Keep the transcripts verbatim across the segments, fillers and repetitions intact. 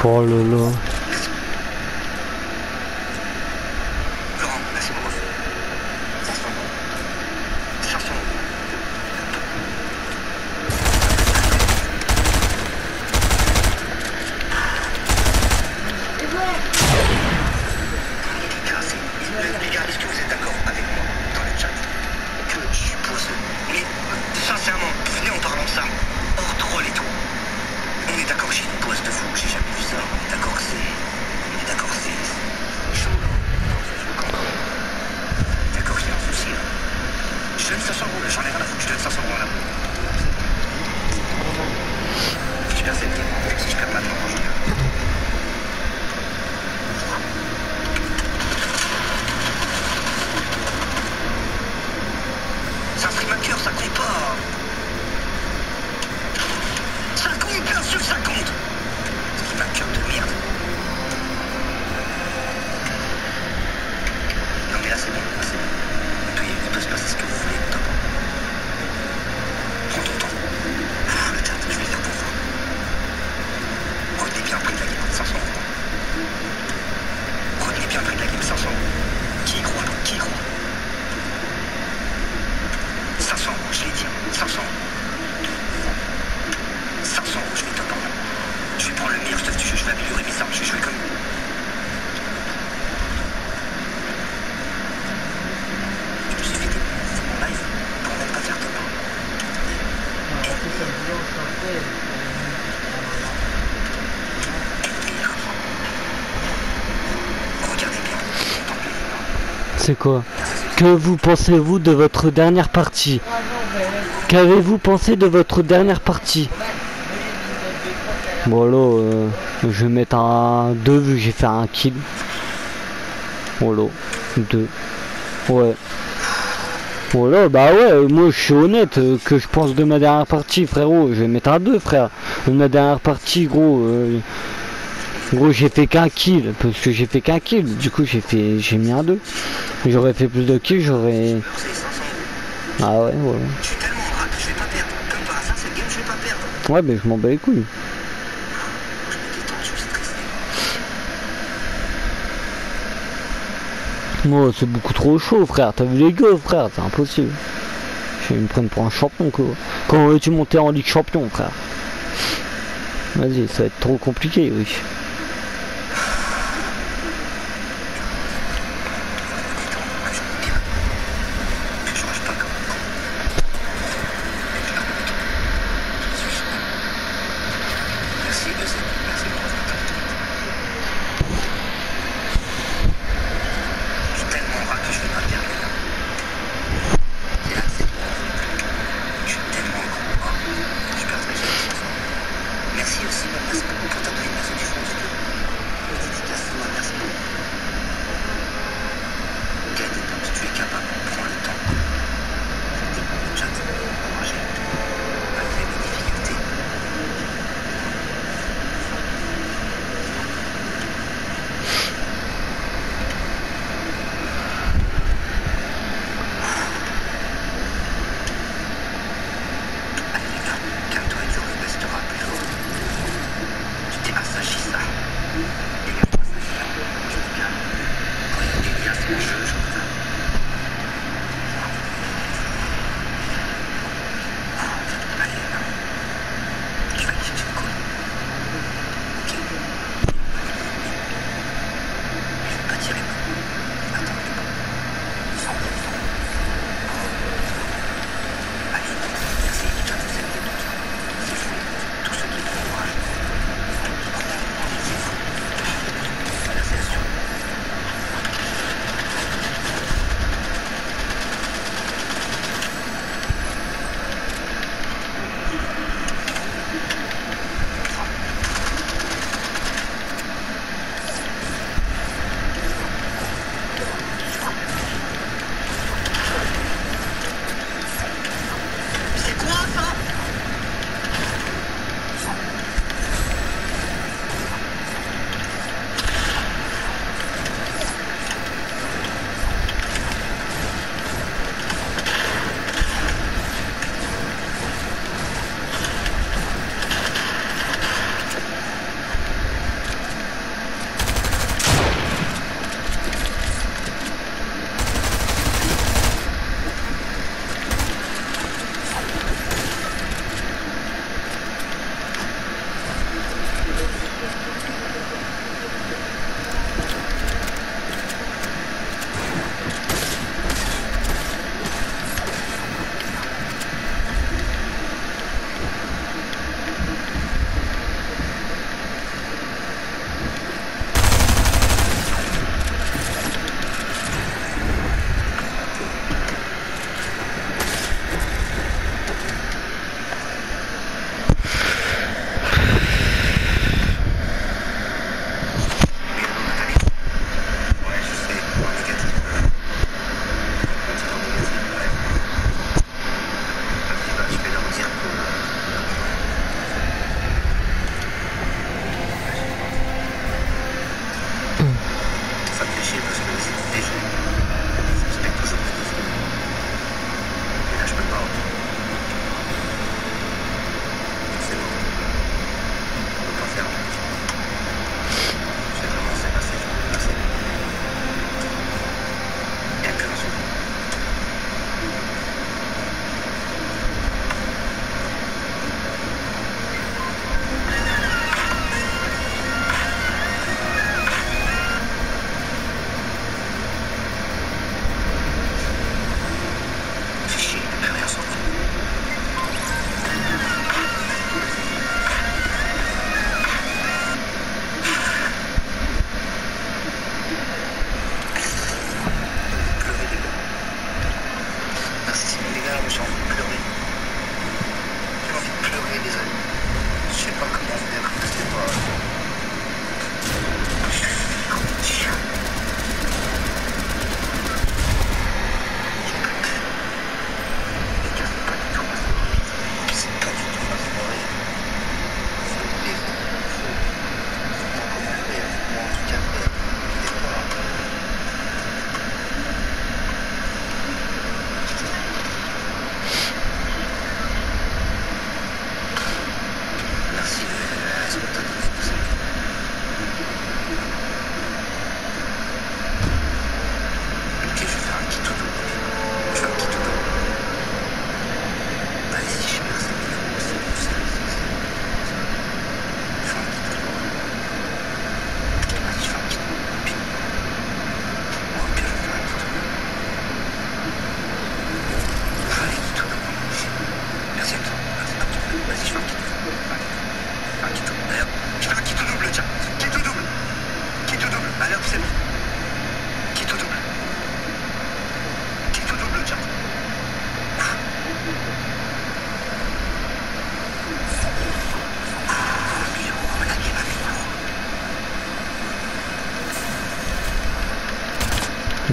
Oh là là. C'est quoi? Que vous pensez-vous de votre dernière partie? Qu'avez-vous pensé de votre dernière partie? Bon là, euh, je vais mettre un deux vu que j'ai fait un kill. Voilà, deux. Ouais. Voilà, bah ouais, moi je suis honnête, euh, que je pense de ma dernière partie, frérot. Je vais mettre un deux, frère. De ma dernière partie, gros. Euh, gros, j'ai fait qu'un kill, parce que j'ai fait qu'un kill. Du coup, j'ai fait, j'ai mis un deux. J'aurais fait plus de kills, j'aurais... Ah ouais, ouais. Je suis tellement rap, je vais pas perdre. Comme par hasard, cette game, je vais pas perdre. Ouais, mais je m'en bats les couilles. Je me détends, je suis stressé. Moi, c'est beaucoup trop chaud, frère. T'as vu les gars, frère? C'est impossible. Je vais me prendre pour un champion, quoi. Quand veux-tu monter en Ligue Champion, frère? Vas-y, ça va être trop compliqué, oui. Merci aussi, merci beaucoup pour ta donner, merci du fond du cœur.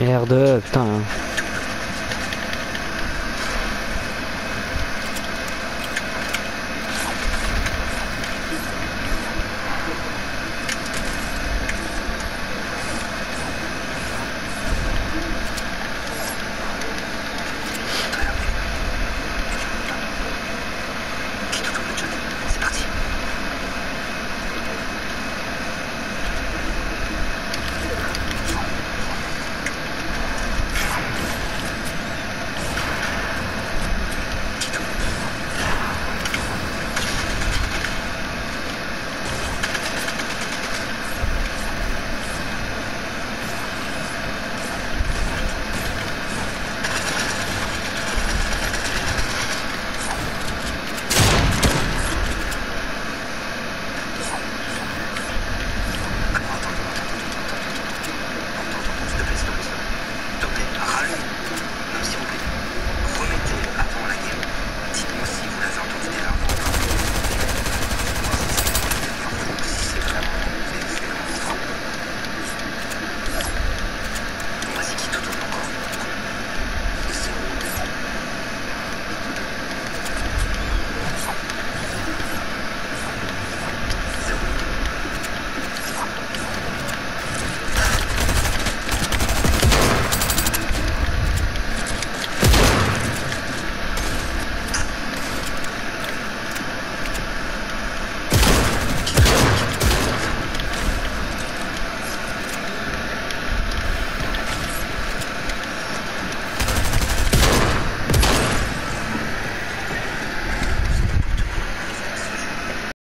Merde, putain.